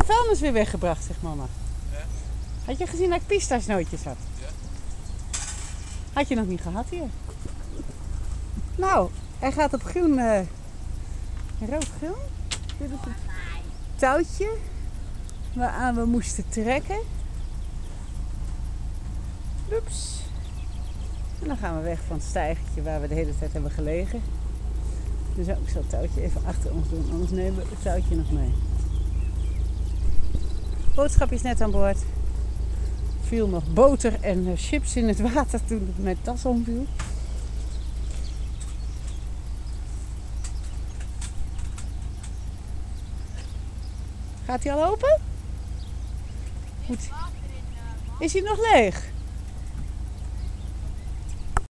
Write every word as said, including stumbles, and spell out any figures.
de vuilnis weer weggebracht, zegt mama. Ja? Had je gezien dat ik pistachenootjes had? Ja. Had je nog niet gehad hier. Nou, hij gaat op groen, uh, rood-groen. Dit is het touwtje waaraan we moesten trekken. Oeps. En dan gaan we weg van het steigertje waar we de hele tijd hebben gelegen. Dus ook zal het touwtje even achter ons doen, anders nemen we het touwtje nog mee. Boodschapjes net aan boord. Viel nog boter en chips in het water toen mijn tas omviel. Gaat hij al open? Moet... Is hij nog leeg?